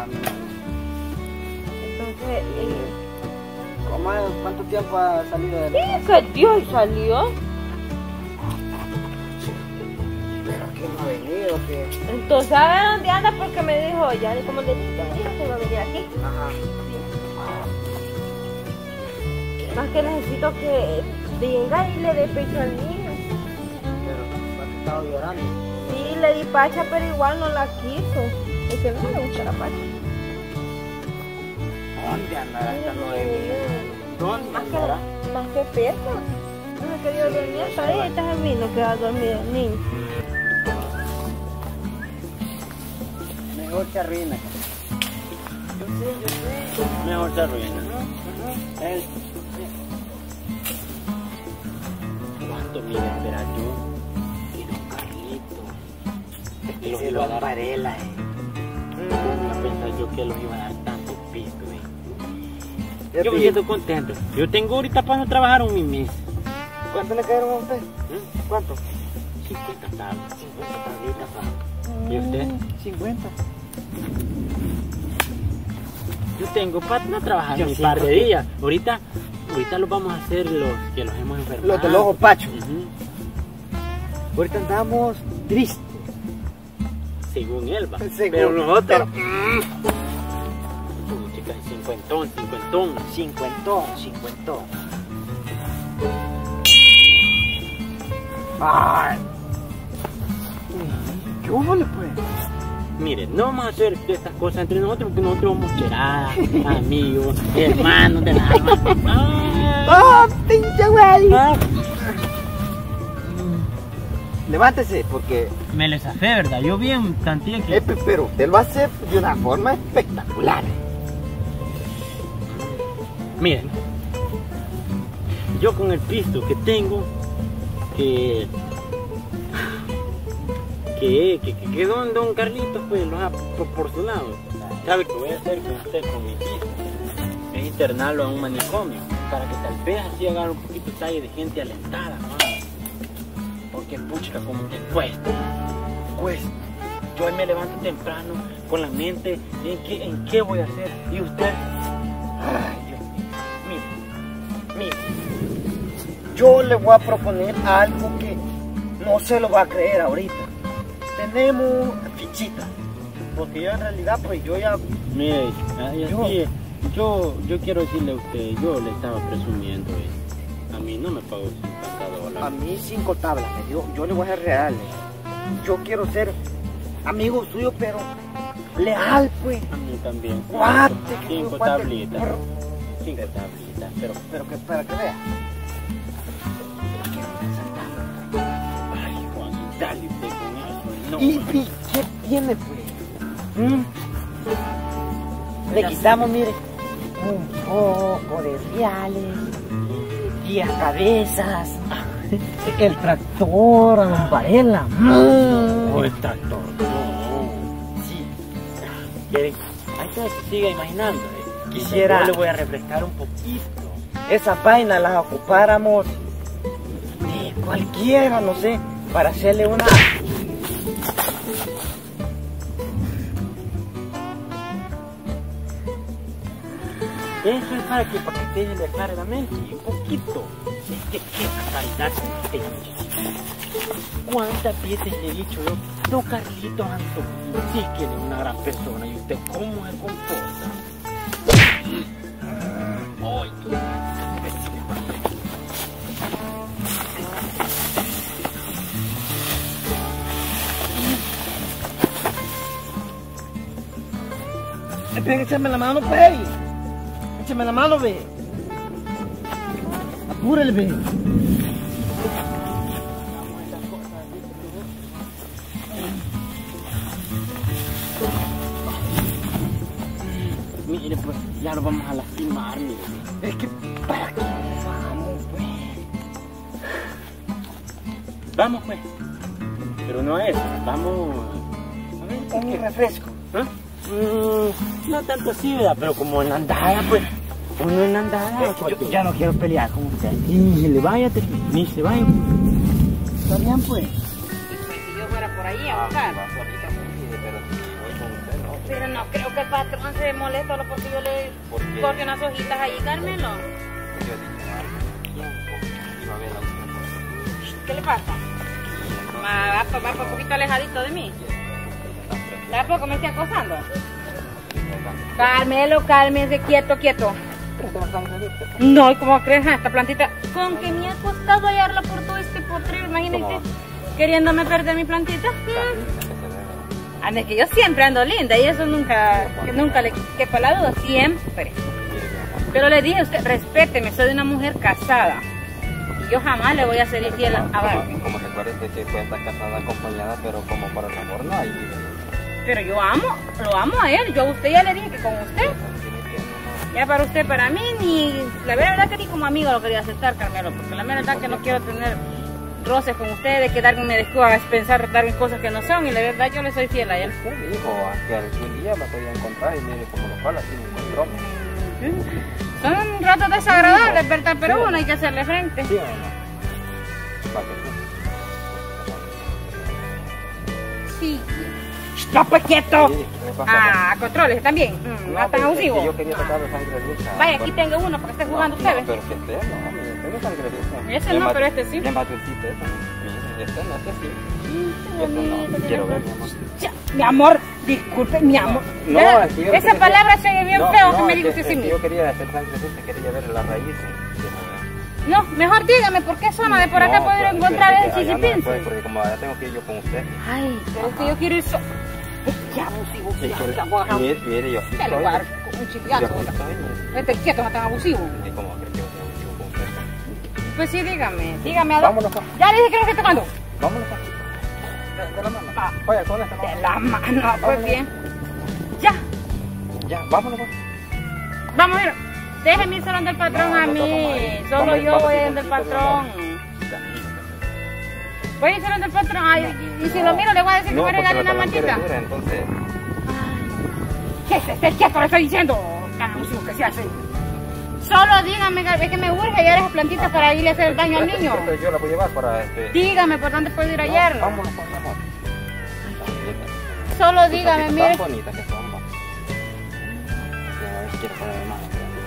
Entonces, ¿cuánto tiempo ha salido de la casa? ¿qué Dios salió? Pero que no ha venido, que... Entonces, ¿sabe dónde anda? Porque me dijo, ya, como le dije, me dijo que iba a venir aquí. Ajá. Más que necesito que venga y le dé pecho al niño. Pero ha estado llorando. Sí, le di pacha, pero igual no la quiso. Es que no le gusta la pacha. ¿Dónde andará esta noche? ¿Dónde andará? Más que peso. No me quería dormir. Hasta ahí está el vino que va a dormir el niño. Mejor se arruina. Yo sé. Mejor se arruina. ¿Cuánto mira esperar yo? Quiero un Carlito. Y los iba a dar Varela, A pensar yo que los iba a dar tanto pisto, Yo me siento contento. Yo tengo ahorita para no trabajar un mes. ¿Cuánto le cayeron a usted? ¿Cuánto? 50 tablas. 50 tablitas, ¿y usted? 50. Yo tengo para no trabajar Yo un siento par de que- días. Ahorita los vamos a hacer los que los hemos enfermado. Los del ojo pacho. Ujú. Ahorita andamos tristes. Según él va. Según- Pero nosotros... pero- Chicas, cincuentón. Cincuentón. Ay. ¿Qué hubo le pues? Mire, no vamos a hacer estas cosas entre nosotros porque nosotros somos cheradas, amigos, hermanos del alma. ¡Oh, pinche güey! Ah, Levántese, porque... me le zafé, ¿verdad? Yo bien tantía que... pero usted lo hace de una forma espectacular. Miren, yo con el pisto que tengo, que don Carlitos pues los ha proporcionado. ¿Sabe qué voy a hacer con usted con mi pisto? Es internarlo a un manicomio, para que tal vez así haga un poquito de talle de gente alentada, ¿no? Porque pucha, como que cuesta. Yo hoy me levanto temprano con la mente en qué voy a hacer. Y usted, ay Dios mío, mire, Yo le voy a proponer algo que no se lo va a creer ahorita. Tenemos fichita. Porque yo en realidad, pues yo ya... mire, yo quiero decirle a usted, yo le estaba presumiendo eso. A mí no me pagó $50. A mí 5 tablas me dio. Yo le voy a regalarle. Yo quiero ser amigo suyo, pero leal, pues. A mí también. Cuate, 5 cuate. tablitas. 5 tablitas, Pero que para que vea. ay, Juan, dale usted con eso. No, ¿Y qué tiene, pues? Le quitamos, mire, un poco de reales, 10 cabezas, el tractor, a Don Varela. no, el tractor, no. Sí, Ahí está, se sigue imaginando. Quisiera- Yo le voy a refrescar un poquito. esas vainas las ocupáramos de cualquiera, no sé, para hacerle una... Eso es para que usted le aclare la mente un poquito. Es que qué casualidad con usted, muchachito. ¿Cuántas veces le he dicho yo, don Carlitos Antonio, sí que él es una gran persona y usted cómo se comporta? Ay, Échame la mano, pues. Échame la mano, ve. Apúrele, ve. mire, pues ya lo vamos a lastimar, mire. Es que, ¿para qué vamos, pues? Vamos, pues. Pero no es, vamos. A ver, Con mi refresco. ¿ah? No tanto así, ¿verdad? Pero como en la andada, pues. Uno en la andada. Yo ya no quiero pelear con usted. Ni se le vaya, ni se vaya. ¿Está bien, pues? Si yo fuera por ahí a buscar. Pero no creo que el patrón se moleste lo porque yo le corte unas hojitas ahí, Carmelo. Yo dije, iba a ver la última. ¿Qué le pasa? Va un poquito alejadito de mí. ¿A poco me estoy acosando? Carmelo, cálmese, quieto, quieto. No, ¿y cómo crees esta plantita? Con que me ha costado hallarla por todo este potrero, imagínate. Queriéndome perder mi plantita. Es que yo siempre ando linda y eso nunca le quepa la duda, siempre. Pero le dije a usted, respéteme, soy una mujer casada. Yo jamás le voy a ser infiel a Barbie. Como recuerdes que puede estar casada acompañada, pero como para el amor no hay. Pero yo lo amo a él. Yo a usted ya le dije que con usted. Ya para usted, para mí, ni la verdad que ni como amigo lo quería aceptar, Carmelo, porque la verdad que no quiero tener roces con ustedes, quedarme después a pensar darme cosas que no son, y la verdad yo le soy fiel a él. Usted dijo que algún día la podía encontrar y mire como lo cual así me encontró. Son ratos desagradables, ¿verdad? Pero uno hay que hacerle frente. ¿Sí o no? ¿Para qué? Sí. ¡No, pues quieto! Sí, ¿qué pasa? Controles también. No tan abusivo. Yo quería sacar sangre lucha. Vaya, aquí tengo uno para que esté jugando ustedes. Pero que esté, no, tengo sangre lucha. Ese no, pero este sí. Bien batucito ese. Mire, este no, este sí. Qué bonito, No, quiero ver, mi amor. Ya, mi amor, disculpe, mi amor. No, Ya, es que yo esa quería- palabra se oye bien No, feo no, que me es diga usted es sí que mismo. yo quería hacer sangre lucha, quería ver las raíces. No, mejor dígame por qué zona de por acá No, puedo ir a pues, encontrar pero el es que allá no se chichipince. puede, porque como ya tengo que ir yo con usted. Ay, pero es que yo quiero ir Ya, abusivo, ya, Mire, yo sí Qué soy. lugar, con un Yo chillazo. sí soy. Este quieto, no tan abusivo. ¿Y cómo crees que yo soy abusivo con usted? Pues sí, dígame. Vámonos, pa. Ya le dije que no esté tomando. Vámonos, pa. De la mano. Vaya, con esta mano. De la mano, pues bien. Ya, Ya, vámonos, pa. vamos a ir. Déjeme ir solo del patrón No, a no, mí. vamos Solo yo vamos voy a ir del un patrón. Voy a ir solo del patrón. Ay, y si lo miro, le voy a decir que No, me porque regale la una palanquera mantita. es dura, entonces. ¿Qué es este quieto? Le estoy diciendo. Tan abusivo que se hace. Solo dígame, es que me urge hallar esas plantitas para irle a hacer daño al niño. Entonces yo la voy a llevar para Dígame por dónde puedo ir a hallarlo. Vámonos, pa, mi amor. Solo dígame, Tan mire. bonitas que son, va. A ver si quiero ponerme más.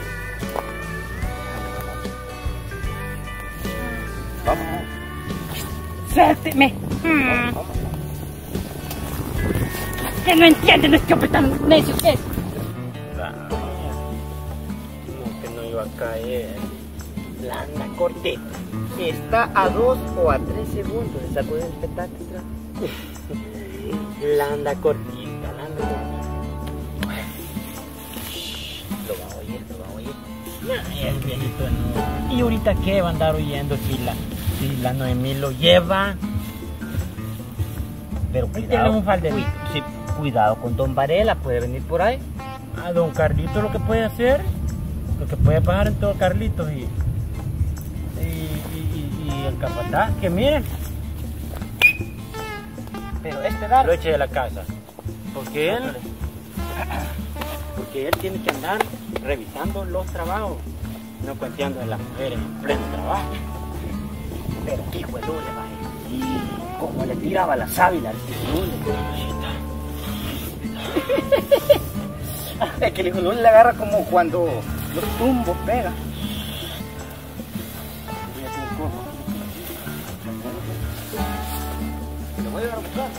Vamos. Suélteme. Vamos. Que no entienden, este hombre tan necio que es. No, que no iba a caer. Blanda, cortita. Está a 2 o a 3 segundos de sacudir el petate atrás. Blanda, cortita, blanda, cortita. Lo va a oír. Ay, el viejito no. ¿Y ahorita qué va a andar oyendo si la Noemí lo lleva? Pero Ahí tiene un falde. sí, cuidado con Don Varela, puede venir por ahí. A don Carlito lo que puede hacer, lo que puede pasar en todo Carlitos y el capataz, que miren, Pero este lo dardo. eche de la casa. Porque él tiene que andar revisando los trabajos, no cuenteando a las mujeres en pleno trabajo. Pero qué hijo de lule, vaya. Como le tiraba la sábila al lule. Es que el hijo de lule le agarra como cuando los tumbos pegan. Voy a hacer cosas. Lo voy a llevar a buscar.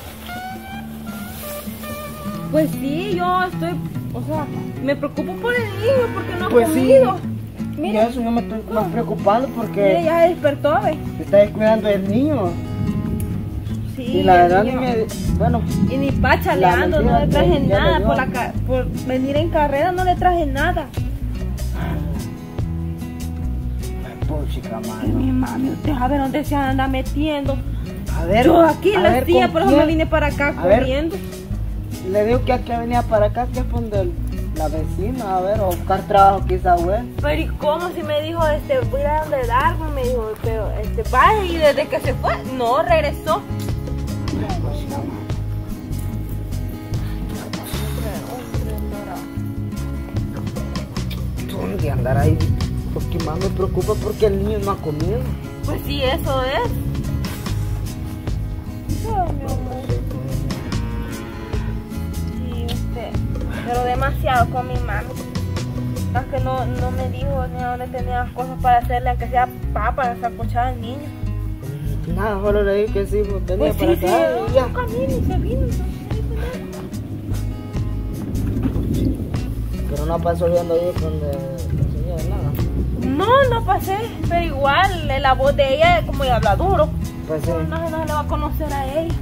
Pues sí, yo estoy, o sea, me preocupo por el niño porque no ha Pues sí. comido. Mira, Mira, eso yo me estoy más preocupado mira, porque ya se despertó, ¿ves? se está descuidando del niño. Sí, Y la verdad, el niño. bueno, Y ni pachaleando, no le traje ya le nada. dio. Por venir en carrera no le traje nada. puchica, Ay, mi mano. mami, usted sabe dónde se anda metiendo. A ver, Yo aquí en a la ver, silla, ¿con por eso me quién? vine para acá A ver. corriendo. Le digo que aquí venía para acá, que es donde la vecina, a ver, o buscar trabajo quizá, güey. Pero ¿y cómo si me dijo, voy a ir a donde Darwin? Me dijo, pero, vaya, y desde que se fue, no, regresó. ¿Dónde andar ahí? Porque más me preocupa porque el niño no ha comido. Pues sí, eso es. Ay, mi amor. Sí, pero demasiado con mi mami. Es que no me dijo ni a dónde tenía las cosas para hacerle, aunque sea para sacochar al niño. Nada, solo le dije que sí, pues venía Pues para sí, acá y ya. camino y se vino. Pero no pasó viendo ahí con el señor, nada. No pasé, pero igual la voz de ella, como ella habla duro, Pues sí. no se le va a conocer a ella.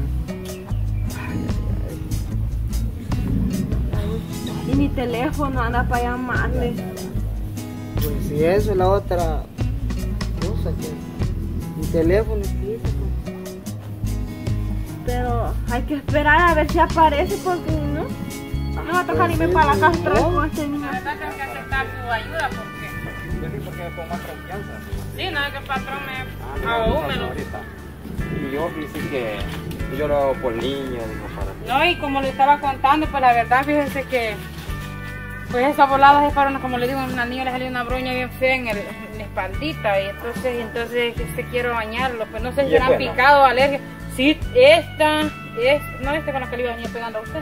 Y mi teléfono anda para llamarle. Pues si eso es la otra cosa que mi teléfono explica, pues. Pero hay que esperar a ver si aparece porque no me va a tocar irme para la casa otra vez con este niño. La verdad tengo que aceptar su ayuda porque... Yo sí, porque con más confianza. Sí, no es que el patrón me ahúmelo. Y yo sí que yo lo hago por niños, digo, para... No, y como le estaba contando, pues la verdad, fíjese que... Pues esa volada se fueron, como le digo, a una niña le salió una broña bien fea en la espaldita. Y entonces quiero bañarlo. Pues no sé si serán picado o alergia. Sí, no con la que le iba a venir pegando a usted.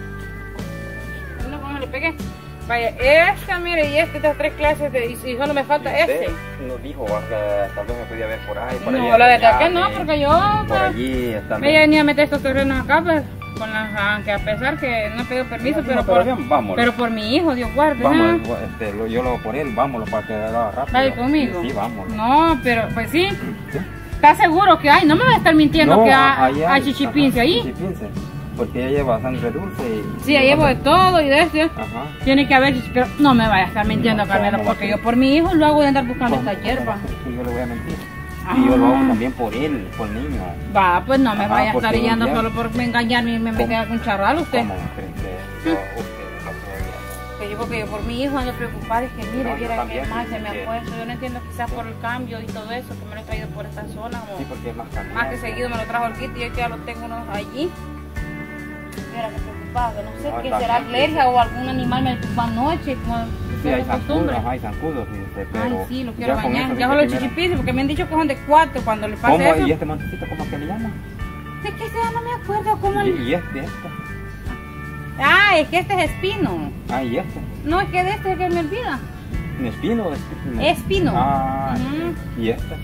No, como le pegué. Vaya, esta, mire, y estas 3 clases y solo me falta este. Nos dijo que tal vez me podía ver por ahí. Por No, la verdad que no, porque yo por allí está. me venía a meter estos terrenos acá, pues, aunque a pesar que no he pedido permiso, pero por mi hijo, Dios guarde. Vamos, yo lo hago por él, vámonos para que haga rápido. ¿Vale conmigo? Sí, vamos. No, pero pues sí. ¿Estás seguro que hay? No me vas a estar mintiendo que hay chichipince ahí. Chichipince, porque ella lleva sangre dulce y... Sí, ella llevo de todo y de esto. Ajá. Tiene que haber, pero no me vaya a estar mintiendo, Carmela, porque yo por mi hijo lo hago de andar buscando esta hierba. Sí, yo le voy a mentir. Y yo lo hago también por él, por el niño. Va, pues no me vaya a estar porque yendo ya- solo por engañarme y me mete con charral usted. ¿Cómo creen que usted lo puede Que yo porque yo por mi hijo ando preocupada, es que mire, No, yo viera que también, más se me porque- ha puesto. Yo no entiendo quizás por el cambio y todo eso, que me lo he traído por esta zona. Como Sí, porque es más caro. más que seguido me lo trajo el kit y yo ya lo tengo unos allí. Mira que preocupada, que no sé No, qué está será bien. alergia o algún animal me picó anoche, como Sí, es hay costumbre. zancudos, fíjese, pero... Ay, sí, lo quiero ya con bañar. eso Ya dice solo el que mira, chichipizo, porque me han dicho que son de 4 cuando le pase ¿Cómo? eso. ¿Y este montecito cómo es que le llama? ¿De qué sea? No me acuerdo cómo el... ¿Y este? Ah, es que este es espino. Ah, ¿y este? No, es que de este es que me olvida. ¿Un espino o espino? Espino. Ah, Ujú. ¿y este?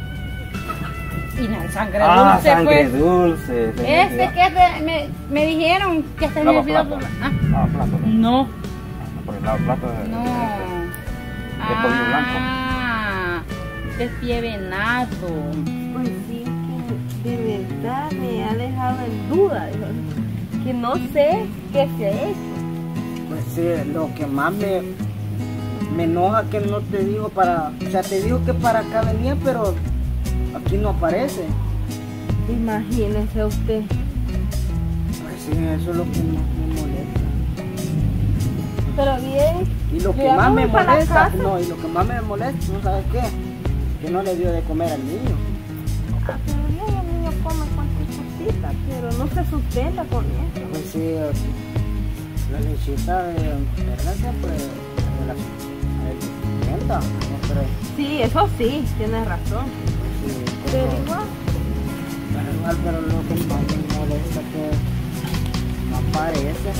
Y no, sangre Ah, dulce, sangre pues. dulce. Este que me dijeron que este me Lava olvidó. plato. Ah, Lava plato. no. Por el lado plato de... No. De pollo blanco. Ah, De pie venado. pues sí, que de verdad me ha dejado en duda. Dijo, que no sé qué se ha hecho. Pues sí, lo que más me enoja que no te dijo para... O sea, te dijo que para acá venía, pero aquí no aparece. Imagínese usted. Pues sí, eso es lo que más me molesta. Pero bien. Y lo que ¿le más vamos me para la molesta, casa? no, y lo que más me molesta, ¿no sabes qué? Que no le dio de comer al niño. Ah, pero bien, el niño come cualquier cosita, pero no se sustenta con eso. Pues sí, la lechita de verdad siempre de la sustenta, siempre. Sí, eso sí, tienes razón. Sí, Pero pero, igual, pero lo que más me molesta es que no aparece.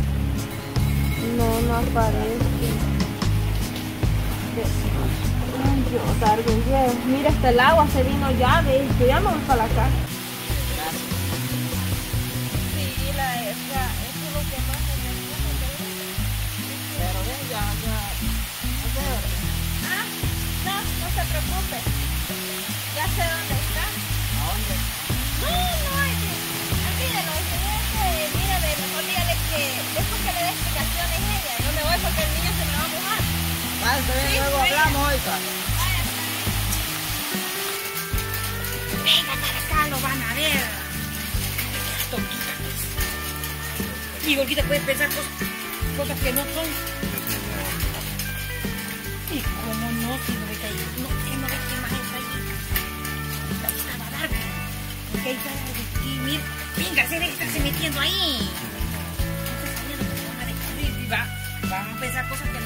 no aparece. Ay, Dios, Darwin, Dios. Mira, hasta el agua se vino ya, ¿ves? Yo ya me voy para la casa. Sí, eso es lo que más me preocupa. Pero ven, ya. Ah, no se preocupe. Ya sé dónde está. ¿A dónde? No, olvídelo. Mira, mejor dígale que después que le dé explicaciones ella. Yo me voy porque el niño se me va a mojar. Vale, Sí, luego sí. hablamos ahorita. Venga para acá, lo van a ver. Tontita, pues. Y Olguita puede pensar cosas que no son. ¿Y cómo no? Si no ve que hay... No, que no ve que más está ahí. Ahí estaba Darwin. Porque ahí está y mira, venga, se debe estarse metiendo ahí. No se está viendo que se van a descubrir y van a pensar cosas que